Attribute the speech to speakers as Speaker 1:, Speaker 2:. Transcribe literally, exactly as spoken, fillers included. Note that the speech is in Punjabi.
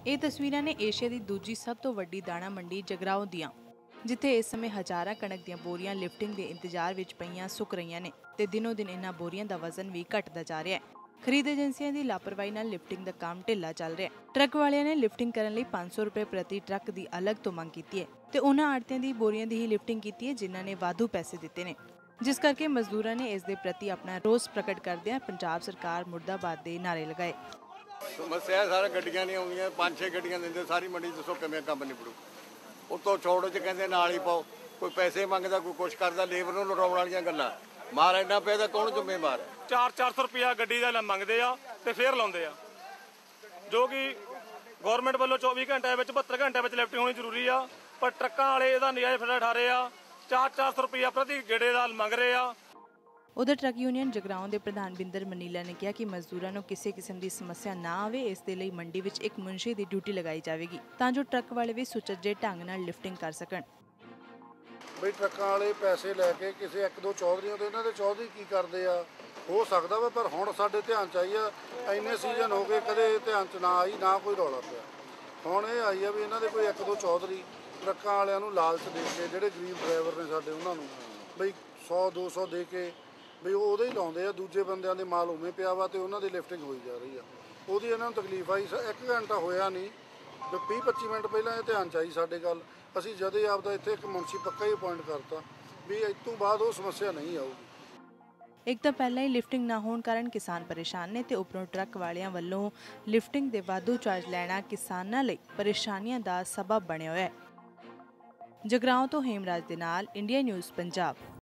Speaker 1: ਇਹ ਤਸਵੀਰਾਂ ਨੇ ਏਸ਼ੀਆ ਦੀ ਦੂਜੀ ਸਭ ਤੋਂ ਵੱਡੀ ਦਾਣਾ ਮੰਡੀ ਜਗਰਾਓਂ ਦੀਆਂ, ਜਿੱਥੇ ਇਸ ਸਮੇਂ ਹਜ਼ਾਰਾਂ ਕਣਕ ਦੀਆਂ ਬੋਰੀਆਂ ਲਿਫਟਿੰਗ ਦੇ ਇੰਤਜ਼ਾਰ ਵਿੱਚ ਪਈਆਂ ਸੁੱਕ ਰਹੀਆਂ ਨੇ ਤੇ ਦਿਨੋ ਦਿਨ ਇਹਨਾਂ ਬੋਰੀਆਂ ਦਾ ਵਜ਼ਨ ਵੀ ਘਟਦਾ ਜਾ ਰਿਹਾ ਹੈ। ਖਰੀਦ ਏਜੰਸੀਆਂ ਦੀ ਲਾਪਰਵਾਹੀ ਨਾਲ ਲਿਫਟਿੰਗ ਦਾ ਕੰਮ ਢਿੱਲਾ ਚੱਲ ਰਿਹਾ ਹੈ। ਟਰੱਕ ਵਾਲਿਆਂ ਨੇ ਲਿਫਟਿੰਗ ਕਰਨ ਲਈ ਪੰਜ ਸੌ ਰੁਪਏ ਪ੍ਰਤੀ ਟਰੱਕ ਦੀ ਅਲੱਗ ਤੋਂ ਮੰਗ ਕੀਤੀ ਹੈ ਤੇ ਉਹਨਾਂ ਆੜ੍ਹਤੀਆਂ ਦੀ ਬੋਰੀਆਂ ਦੀ ਹੀ ਲਿਫਟਿੰਗ ਕੀਤੀ ਹੈ ਜਿਨ੍ਹਾਂ ਨੇ ਵਾਧੂ ਪੈਸੇ ਦਿੱਤੇ ਨੇ, ਜਿਸ ਕਰਕੇ ਮਜ਼ਦੂਰਾਂ ਨੇ ਇਸ ਦੇ ਪ੍ਰਤੀ ਆਪਣਾ ਰੋਸ ਪ੍ਰਗਟ ਕਰਦਿਆਂ ਪੰਜਾਬ ਸਰਕਾਰ ਮੁਰਦਾਬਾਦ ਦੇ ਨਾਅਰੇ ਲਗਾਏ।
Speaker 2: ਸਮੱਸਿਆ ਸਾਰਾ ਗੱਡੀਆਂ ਨਹੀਂ ਆਉਂਦੀਆਂ, ਪੰਜ ਛੇ ਗੱਡੀਆਂ ਦਿੰਦੇ ਸਾਰੀ ਮੰਡੀ, ਦੱਸੋ ਕਿਵੇਂ ਕੰਮ ਨਿਬੜੂ। ਉੱਤੋਂ ਛੋੜ 'ਚ ਕਹਿੰਦੇ ਨਾਲ ਹੀ ਪਾਓ, ਕੋਈ ਪੈਸੇ ਮੰਗਦਾ, ਕੋਈ ਕੁਛ ਕਰਦਾ, ਲੇਬਰ ਨੂੰ ਲੁਟਾਉਣ ਵਾਲੀਆਂ ਗੱਲਾਂ। ਮਾਲ ਇੰਨਾ ਪਿਆ ਤਾਂ ਕੌਣ ਜ਼ਿੰਮੇਵਾਰ ਹੈ?
Speaker 3: ਚਾਰ ਚਾਰ ਸੌ ਰੁਪਇਆ ਗੱਡੀ ਦਾ ਮੰਗਦੇ ਆ ਤੇ ਫੇਰ ਲਾਉਂਦੇ ਆ, ਜੋ ਕਿ ਗੌਰਮੈਂਟ ਵੱਲੋਂ ਚੌਵੀ ਘੰਟਿਆਂ ਵਿੱਚ ਬਹੱਤਰ ਘੰਟਿਆਂ ਵਿੱਚ ਲਿਫਟਿੰਗ ਹੋਣੀ ਜ਼ਰੂਰੀ ਆ, ਪਰ ਟਰੱਕਾਂ ਵਾਲੇ ਇਹਦਾ ਨਜਾਇਜ਼ ਫਾਇਦਾ ਉਠਾ ਰਹੇ ਆ। ਚਾਰ ਚਾਰ ਸੌ ਰੁਪਇਆ ਪ੍ਰਤੀ ਗੇੜੇ ਦਾ ਮੰਗ ਰਹੇ ਆ।
Speaker 1: ਉਧਰ ਟਰੱਕ ਯੂਨੀਅਨ ਜਗਰਾਓਂ ਦੇ ਪ੍ਰਧਾਨ ਬਿੰਦਰ ਮਨੀਲਾ ਨੇ ਕਿਹਾ ਕਿ ਮਜ਼ਦੂਰਾਂ ਨੂੰ ਕਿਸੇ ਕਿਸਮ ਦੀ ਸਮੱਸਿਆ ਨਾ ਆਵੇ, ਇਸ ਦੇ ਲਈ ਮੰਡੀ ਵਿੱਚ ਇੱਕ ਮੁਨਸ਼ੀ ਦੀ ਡਿਊਟੀ ਲਗਾਈ ਜਾਵੇਗੀ ਤਾਂ ਜੋ ਟਰੱਕ ਵਾਲੇ ਵੀ ਸੁਚੱਜੇ ਢੰਗ ਨਾਲ ਲਿਫਟਿੰਗ ਕਰ ਸਕਣ।
Speaker 4: ਬਈ ਟਰੱਕਾਂ ਵਾਲੇ ਪੈਸੇ ਲੈ ਕੇ ਕਿਸੇ ਇੱਕ ਦੋ ਚੌਧਰੀਆਂ ਤੋਂ, ਇਹਨਾਂ ਦੇ ਚੌਧਰੀ ਕੀ ਕਰਦੇ ਆ ਹੋ ਸਕਦਾ ਵਾ, ਪਰ ਹੁਣ ਸਾਡੇ ਧਿਆਨ 'ਚ ਆਈ ਆ। ਇੰਨੇ ਸੀਜ਼ਨ ਹੋ ਗਏ ਕਦੇ ਧਿਆਨ 'ਚ ਨਾ ਆਈ, ਨਾ ਕੋਈ ਰੌਲਾ ਪਿਆ। ਹੁਣ ਇਹ ਆਈ ਆ ਵੀ ਇਹਨਾਂ ਦੇ ਕੋਈ ਇੱਕ ਦੋ ਚੌਧਰੀ ਟਰੱਕਾਂ ਵਾਲਿਆਂ ਨੂੰ ਲਾਲਚ ਦੇ ਕੇ, ਜਿਹੜੇ ਗਰੀਬ ਡਰਾਈਵਰ ਨੇ ਸਾਡੇ, ਉਹਨਾਂ ਨੂੰ ਬਈ ਸੌ ਦੋ ਸੌ ਦੇ ਕੇ ਬਈ ਉਹ ਉਹਦੇ ਹੀ ਲਾਉਂਦੇ ਆ। ਦੂਜੇ ਬੰਦਿਆਂ ਦੇ ਮਾਲ ਉਵੇਂ ਪਿਆ ਵਾ ਤੇ ਉਹਨਾਂ ਦੀ ਲਿਫਟਿੰਗ ਹੋਈ ਜਾ ਰਹੀ ਆ। ਉਹਦੀ ਇਹਨਾਂ ਨੂੰ ਤਕਲੀਫ ਆਈ। ਇੱਕ ਘੰਟਾ ਹੋਇਆ ਨਹੀਂ, ਵੀਹ ਪੱਚੀ ਮਿੰਟ ਪਹਿਲਾਂ ਇਹ ਧਿਆਨ 'ਚ ਆਈ ਸਾਡੇ ਗੱਲ। ਅਸੀਂ ਜਦ ਹੀ ਆਪਦਾ ਇੱਥੇ ਇੱਕ ਮੁਨਸ਼ੀ ਪੱਕਾ ਹੀ ਅਪੁਆਇੰਟ ਕਰਤਾ ਵੀ ਇਸ ਤੋਂ ਬਾਅਦ ਉਹ ਸਮੱਸਿਆ ਨਹੀਂ ਆਊਗੀ।
Speaker 1: ਇੱਕ ਤਾਂ ਪਹਿਲਾਂ ਹੀ ਲਿਫਟਿੰਗ ਨਾ ਹੋਣ ਕਾਰਨ ਕਿਸਾਨ ਪਰੇਸ਼ਾਨ ਨੇ ਤੇ ਉੱਪਰੋਂ ਟਰੱਕ ਵਾਲਿਆਂ ਵੱਲੋਂ ਲਿਫਟਿੰਗ ਦੇ ਵਾਧੂ ਚਾਰਜ ਲੈਣਾ ਕਿਸਾਨਾਂ ਲਈ ਪਰੇਸ਼ਾਨੀਆਂ ਦਾ ਸਬਬ ਬਣਿਆ ਹੋਇਆ ਹੈ। ਜਗਰਾਓਂ ਤੋਂ ਹੇਮਰਾਜ ਦੇ ਨਾਲ ਇੰਡੀਆ ਨਿਊਜ਼ ਪੰਜਾਬ।